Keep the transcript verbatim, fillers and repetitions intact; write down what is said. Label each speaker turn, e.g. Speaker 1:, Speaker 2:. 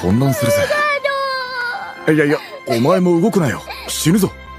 Speaker 1: 混乱するぜ。いやいや、お前も動くなよ。死ぬぞ。